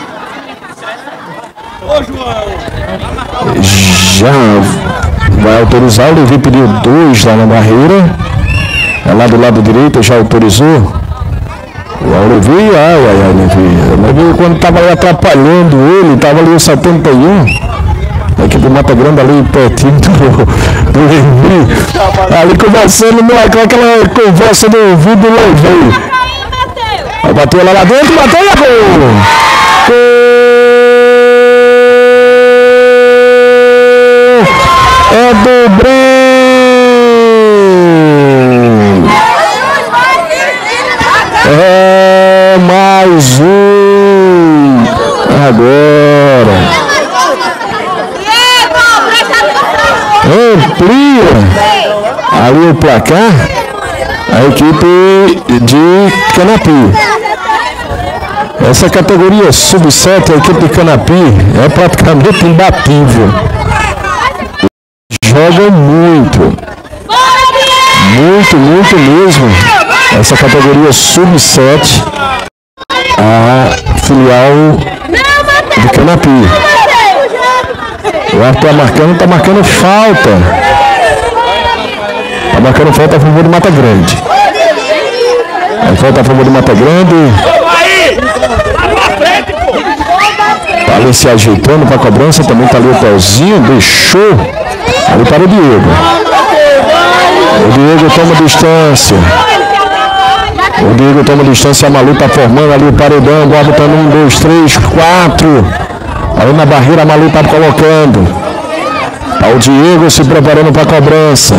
Já vai autorizar, o Levi pediu 2 lá na barreira. É lá do lado direito, já autorizou. O Levi, Levi. O Levi, quando estava ali atrapalhando ele, estava ali o 71. A equipe do Mata Grande ali pertinho do Levi. Ali conversando, com aquela conversa do ouvido do Levi. Aí bateu lá dentro, bateu e é gol! É do Breno! É mais um! Agora! Amplia ali o placar a equipe de Canapi. Essa categoria sub-7, a equipe de Canapi é praticamente imbatível. Joga muito. Muito mesmo. Essa categoria sub-7, a filial de Canapi. O árbitro tá marcando falta. Tá marcando falta a favor de Mata Grande. Aí falta a favor de Mata Grande. Tá ali se ajeitando para a cobrança. Também tá ali o Telzinho. Deixou ali para o Diego. O Diego toma distância. O Diego toma distância. A Malu tá formando ali o paredão. O árbitro tá 1, 2, 3, 4. Ali na barreira a Malu tá colocando. Tá o Diego se preparando para a cobrança.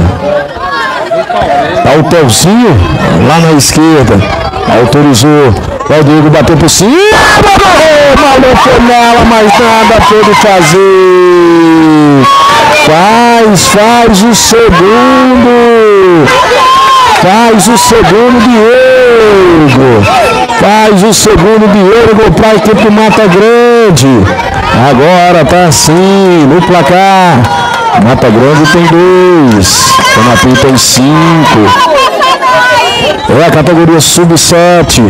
Tá o Telzinho lá na esquerda. Autorizou. O Diego bateu por cima. Malu foi nela, mas nada pôde fazer. Faz o segundo. Faz o segundo, Diego. Faz o segundo, Diego, para a equipe do Mata Grande. Agora tá assim no placar. Mata Grande tem 2. Canapi tem 5. É a categoria sub-7.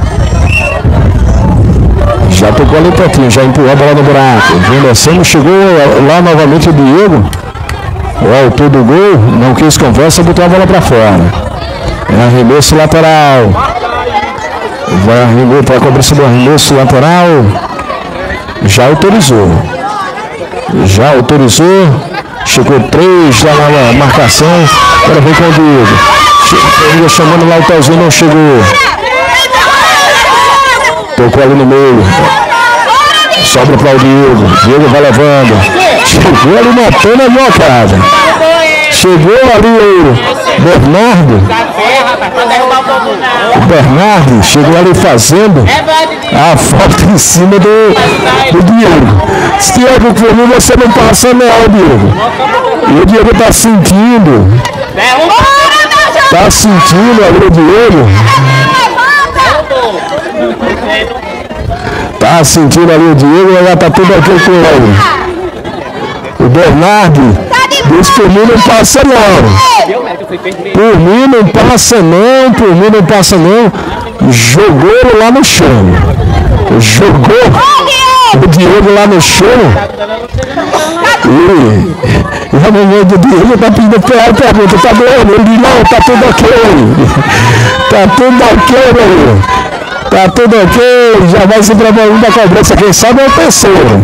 Já tocou ali pertinho, já empurrou a bola no buraco. Vem descendo, chegou lá novamente o Diego. O autor do gol não quis conversa, botou a bola para fora. É arremesso lateral. Vai arremesso para a cobrança do arremesso lateral. Já autorizou. Chegou 3 lá na marcação. Agora vem com o Diego. Chamando lá o Telzinho, não chegou. Tocou ali no meio. Sobra para o Diego. Diego vai levando. Chegou ali matando a blocada. Chegou ali o Bernardo. O Bernardo chegou ali fazendo a falta em cima do Diego. Diego, por mim você não passa não, Diego. E o Diego tá sentindo. Tá sentindo ali o Diego. Tá sentindo ali o Diego, já tá tudo aqui com ele. O Bernardo disse por mim não passa não. Por mim não passa não. Jogou ele lá no chão. Jogou o Diego lá no chão. E a mamãe do Diego tá pedindo pergunta, tá doendo? Ele não, tá tudo ok. Tá tudo ok, meu irmão. Tá tudo ok, já vai se preparando da cobrança. Quem sabe é o terceiro.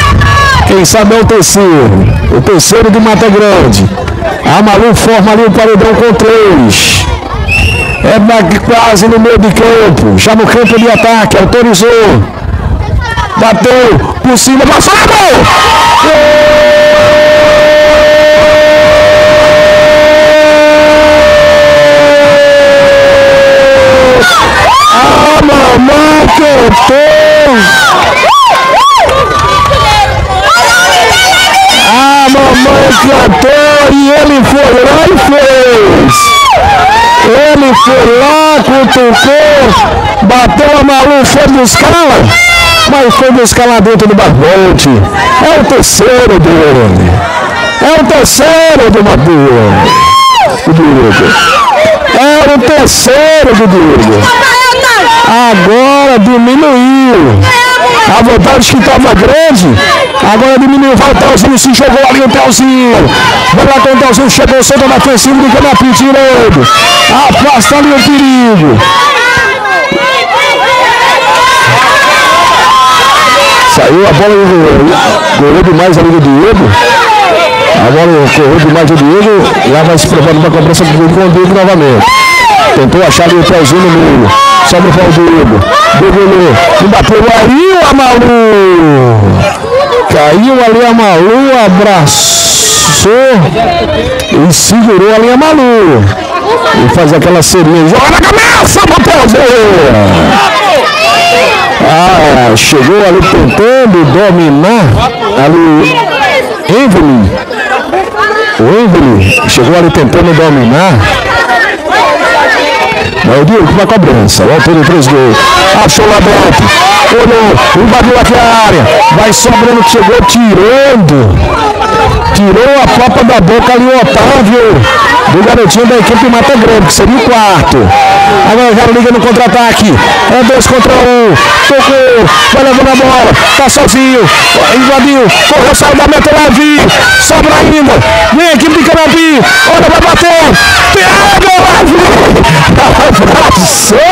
O terceiro do Mata Grande. A Malu forma ali o paredão com 3. É quase no meio de campo. Já no campo de ataque. Autorizou. Bateu por cima. Passou a gol! A mamãe cantou. A mamãe cantou e ele foi lá e fez. Ele foi lá, cutucou, Bateu a Malu, foi buscá-la, mas foi buscar lá dentro do barbote. É o terceiro dele. É o terceiro do Diego. É o terceiro do Diego. Agora diminuiu. A vantagem que estava grande, agora diminuiu. Vai o Telzinho, se jogou ali o Telzinho. Vai lá com o Telzinho, chegou solta na ofensiva do Canapi, tirando. Afasta ali o perigo. Saiu a bola e correu demais ali do Diego. A bola correu demais do Diego. Lá vai se preparando para a cobrança do Diego novamente. Tentou achar ali o Telzinho no meio. Sobra para o Diego. Degolou. E bateu ali a Malu. Caiu ali a Malu. Abraçou. E segurou ali a Malu. E faz aquela serinha. Joga na cabeça, Telzinho. Chegou ali tentando dominar ali Evelyn. O Evelyn chegou ali tentando dominar. Mas o Diego com a cobrança. O autor de 3 gols. Achou lá dentro. Olhou. Invadiu aqui a área. Vai sobrando. Chegou tirando. Tirou a copa da boca ali o Otávio. Do garotinho da equipe Mata Grande, que seria o quarto. Agora já liga no contra-ataque. É 2 contra 1. Tocou. Vai levando a bola. Tá sozinho. Invadiu. Correu, saiu da meta lá, viu. Sobra ainda. Vem a equipe de Canapi. Olha, vai bater. Pega lá, viu. Abraçou.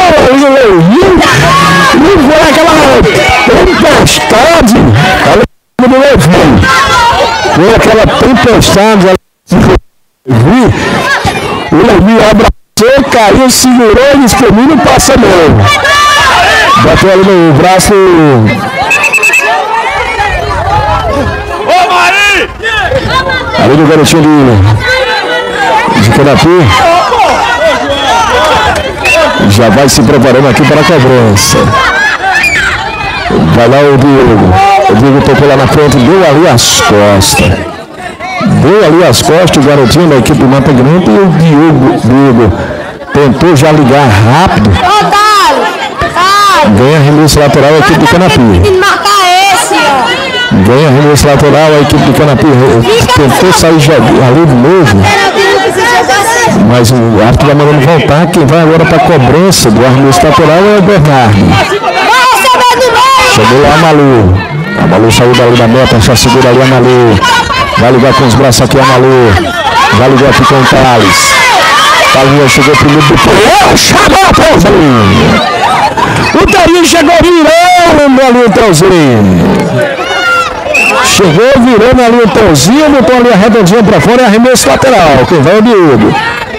E foi aquela tempestade. Olha do Levi. Foi aquela tempestade. O Levi abraçou, caiu, segurou e espremeu no passe mesmo. Bateu ali no braço. Ali do garotinho de Canapi. Já vai se preparando aqui para a cobrança. Vai lá o Diego. O Diego tocou lá na frente, deu ali as costas. Deu ali as costas, o garotinho da equipe do Mata Grande e o Diego tentou já ligar rápido. Ganha arremesso lateral a equipe do Canapi. Ganha arremesso lateral a equipe do Canapi. Tentou sair já ali de novo. Mas o árbitro vai mandando voltar. Quem vai agora para a cobrança do arremesso lateral é o Bernardo. Chegou lá a Malu. A Malu saiu dali da meta, já segura ali a Malu. Vai ligar com os braços aqui a Malu. Vai ligar aqui com o Thales. Thales chegou primeiro do Telzinho. Chamou o Telzinho. O Telzinho chegou virando ali o Telzinho. Chegou virando ali o Telzinho. Botou ali a redondinha pra fora e arremesso lateral. Quem vai é o Diego.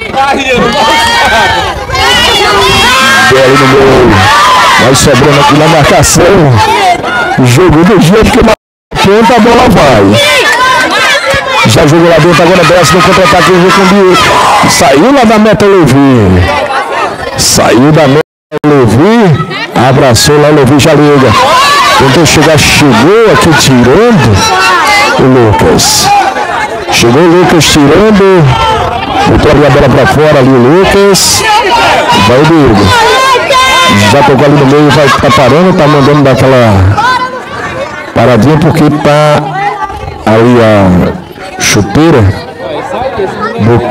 Deu ali no meio. Vai sobrando aqui na marcação. Jogou do jeito que tenta, a bola vai. Já jogou lá dentro, agora desce no contra-ataque com o Diego. Saiu lá da meta Levi. Saiu da meta Levi. Abraçou lá o Levi, já liga. Tentou chegar, chegou aqui tirando o Lucas. Chegou o Lucas tirando. Botou ali a bola pra fora ali o Lucas. Vai o Diego. Já tocou ali no meio, vai tá parando, tá mandando dar aquela paradinha porque tá ali a chuteira do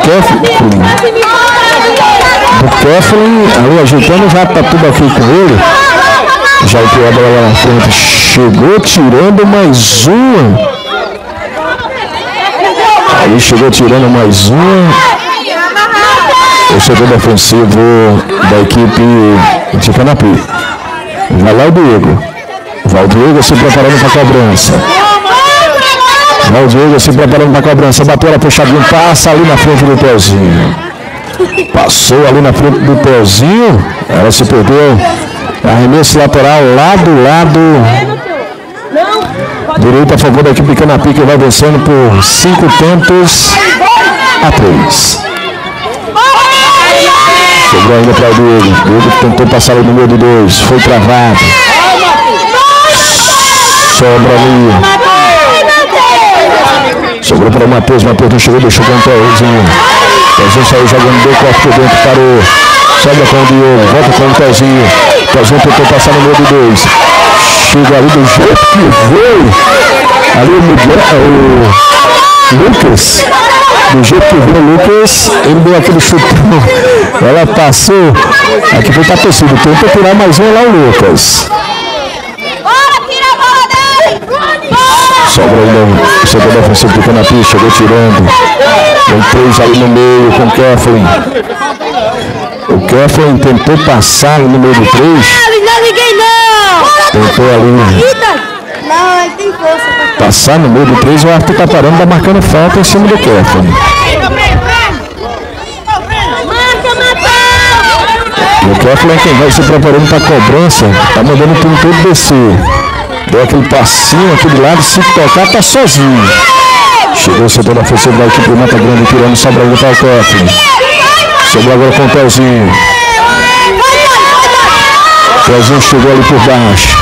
Keflin ali ajeitando, já tá tudo aqui com ele. Já entrou a bola lá na frente, chegou tirando mais uma. Aí chegou tirando mais uma. O segundo ofensivo da equipe de Canapi. Vai lá o Diego. Vai o Diego se preparando para a cobrança. Vai o Diego se preparando para a cobrança. Bateu ela puxadinha, passa ali na frente do Telzinho. Passou ali na frente do Telzinho. Ela se perdeu. Arremesso lateral lá do lado direito a favor da equipe de Canapi, que vai vencendo por 5-3. Sobrou ainda para o Diego. Diego tentou passar o número 2. Foi travado. Sobra ali. Sobrou para o Matheus. Matheus não chegou, deixou com o Telzinho. Telzinho saiu jogando, deu corte por dentro, parou. Sobra com o Diego. Volta com o Telzinho. Teuzinho tentou passar no meio de 2. Chega ali do jeito que veio. Ali o Lucas. Do jeito que veio o Lucas, ele deu aquele chutão. Ela passou. Aqui foi pra torcida. Tentou tirar mais um lá o Lucas. Sobra ainda o setor defensivo ficou na pista, chegou tirando. Tem 3 ali no meio com o Keflin. O Keflin tentou passar no meio do 3. Tentou ali. Não, ele tem força. Passar no meio do 3, o árbitro tá parando, tá marcando falta em cima do Keflin. O Keflin é quem vai se preparando para a cobrança, tá mandando o time todo descer. Deu aquele passinho aqui do lado, se tocar, tá sozinho. Chegou o setor ofensivo da equipe do Mata Grande, tirando, sobra ainda para o Keflin. Sobrou agora com o Teuzinho. Teuzinho chegou ali por baixo.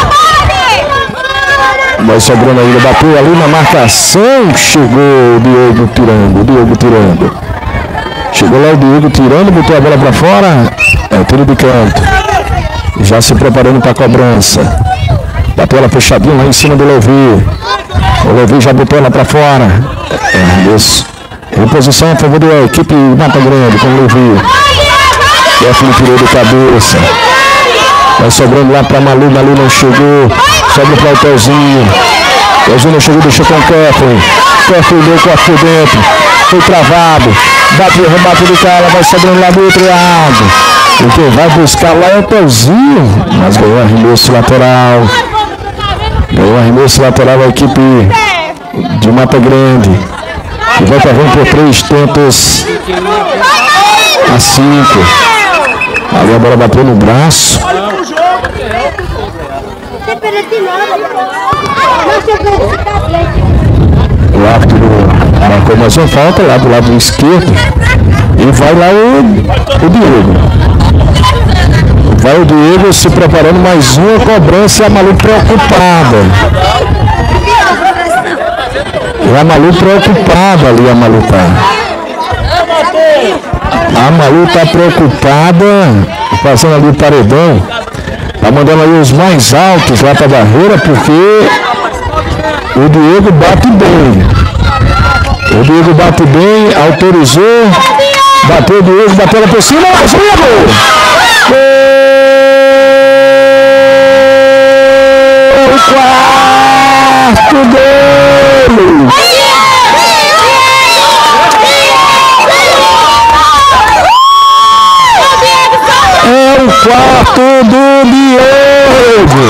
Vai sobrando ainda, bateu ali na marcação. Chegou o Diogo tirando. Chegou lá o Diogo tirando, botou a bola para fora. É tiro de canto. Já se preparando para a cobrança. Bateu ela fechadinha lá em cima do Levi. O Levi já botou ela para fora. Isso. Reposição a favor da equipe Mata Grande com o Levi. Keflin tirou de cabeça. Vai sobrando lá para Malu. Malu não chegou. Sobra para o Teuzinho. Teuzinho não chegou, deixou com o Keflin. Keflin deu corte por dentro. Foi travado. Bateu, rebate do cara. Vai sobrando lá do outro lado. O que vai buscar lá é o Teuzinho. Mas ganhou arremesso lateral. Ganhou arremesso lateral a equipe de Mata Grande. E vai perdendo por 3 tentos a 5. Ali a bola bateu no braço. O árbitro marcou mais uma falta lá do lado esquerdo. E vai lá o Diego. Vai o Diego se preparando mais uma cobrança e a Malu preocupada. E a Malu preocupada ali, a Malu tá. A Malu tá preocupada, passando ali o paredão. Tá mandando aí os mais altos lá pra barreira, porque o Diego bate bem. O Diego bate bem, autorizou. Bateu o Diego, bateu ela por cima, mas o Diego! O quarto dele! É o quarto do Diego!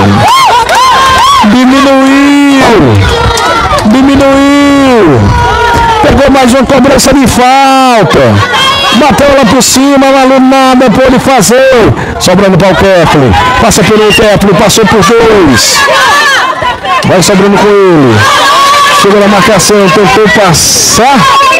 Diminuiu! Pegou mais uma cobrança de falta! Bateu lá por cima, o aluno nada pôde fazer. Sobrando para o Keflin. Passa pelo Keflin, passou por 2. Vai sobrando com ele. Chega na marcação, tentou passar.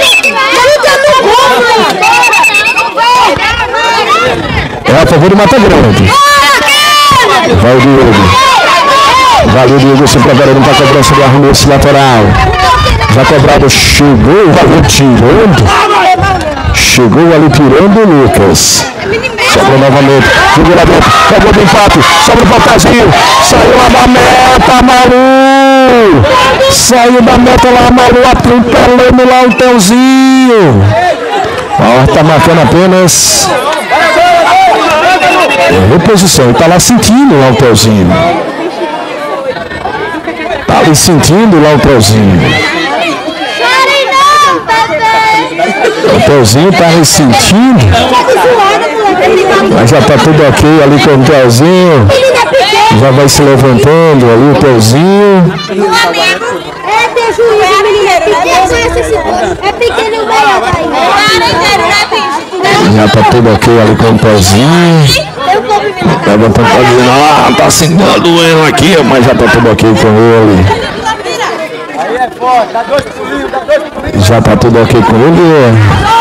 É a favor do Mata Grande. Vai o Diego. Vai o Diego se preparando para a cobrança do arremesso lateral. Já cobrado, chegou, vai tirando. Chegou ali tirando o Lucas. Sobra novamente. Jogou lá dentro. Pegou do empate. Sobra para o Teuzinho. Saiu lá da meta, Malu. Saiu da meta lá, Malu. Atropelando lá o Teuzinho. Ó, tá marcando apenas reposição. Tá lá sentindo lá o Teuzinho. Tá ali sentindo lá o Teuzinho. O Teuzinho tá ressentindo. Mas já tá tudo ok ali com o Teuzinho. Já vai se levantando ali o Teuzinho. Já tá tudo ok ali com o Teuzinho. Levantando o Teuzinho. Ah, tá sentindo doendo aqui, mas já tá tudo ok com ele. Já tá tudo ok com ele.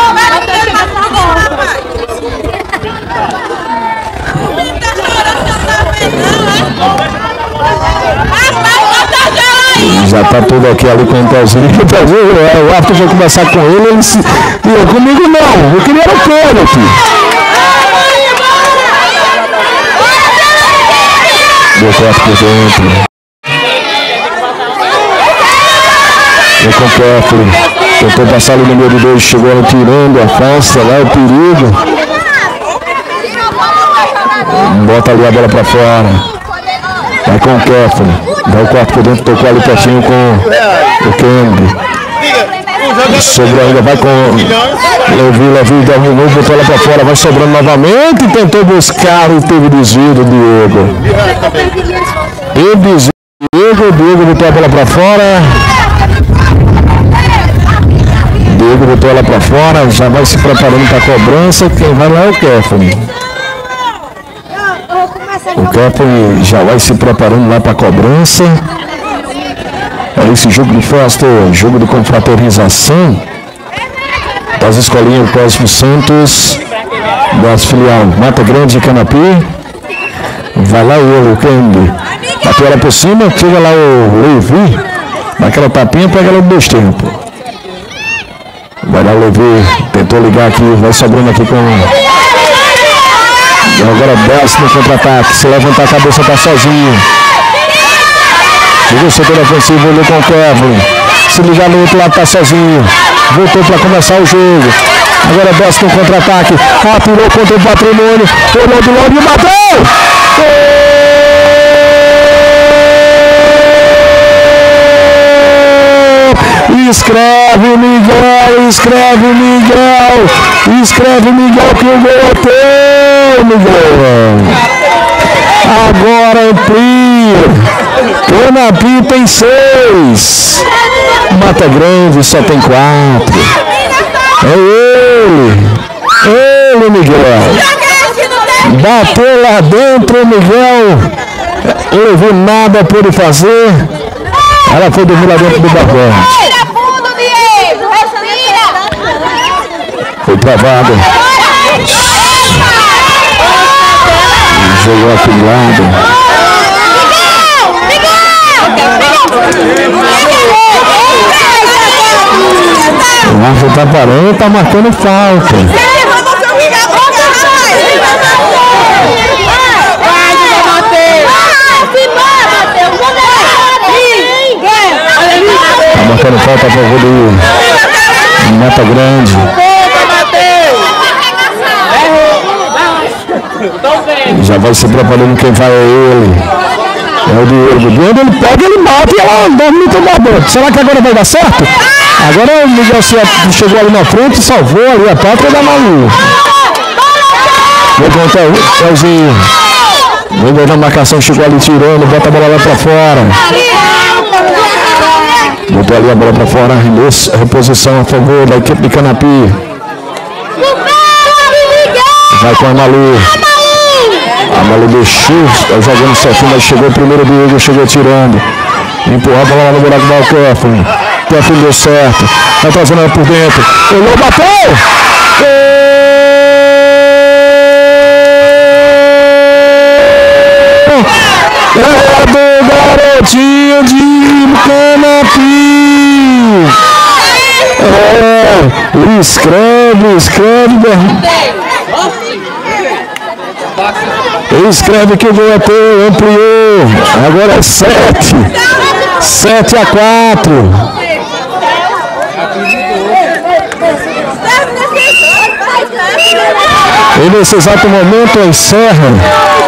Já tá tudo ok ali com o Teuzinho. O árbitro vai conversar com ele. Ele disse: comigo não, eu queria era o pênalti. Fazia o corte por dentro. E com o Keflin. Tentou passar ali no número 2, chegou tirando, afasta lá o perigo. Bota ali a bola pra fora. Vai com o Keflin. Dá o corte por dentro, tocou ali pertinho com o Kembe. Sobrou ainda, vai com Levi dominou, botou ela pra fora, vai sobrando novamente, tentou buscar e teve desvio do Diego. E desvio do Diego botou a bola pra fora. Diego botou ela pra fora, já vai se preparando pra cobrança. Quem vai lá é o Keflin. O Keflin já vai se preparando lá pra cobrança. É esse jogo de festa, jogo de confraternização das escolinhas Cosmo Santos, das filial Mata Grande e Canapi. Vai lá o Kembe, bateu ela por cima, chega lá o Levi, naquela tapinha, pega ela no 2 tempos. Vai lá o Levi, tentou ligar aqui, vai sobrando aqui com... E agora desce no contra-ataque, se levantar a cabeça tá sozinho. Chegou o setor ofensivo, olhou com o Kevin. Se ligar no outro lado, tá sozinho. Voltou para começar o jogo. Agora desce no contra-ataque. Atirou contra o Patrimônio. Olhou do lado e bateu! Gol! Escreve Miguel, escreve Miguel. Escreve Miguel que o gol é teu, Miguel. Agora amplia. Canapi tem 6. Mata Grande só tem 4. É ele, Miguel. Bateu lá dentro, Miguel. Não levou nada por fazer. Ela foi dormir lá dentro do barbante. Foi travado. Jogou aqui do lado. O árbitro tá parando, tá marcando falta. Tá marcando falta a favor do Mata Grande. Já vai se preparando, quem vai é ele. É o Diego. Quando ele pega, ele bate e ela dorme no tomador. Será que agora vai dar certo? Agora o Miguel chegou ali na frente e salvou ali a pátria da Malu. Vou contar o Telzinho. Miguel na marcação, chegou ali tirando, bota a bola lá pra fora. Botou ali a bola pra fora, reposição a favor da equipe de Canapi. Vai com a Malu. A Malu deixou, tá jogando certinho, mas chegou o primeiro Diego, chegou tirando. Empurrou a bola lá no buraco do Keflin. Keflin deu certo. Vai trazendo ela por dentro. Olhou, bateu! É do garotinho de Canapi. Escreve. Escreve que o gol é teu, ampliou. Agora é 7-4. E nesse exato momento encerra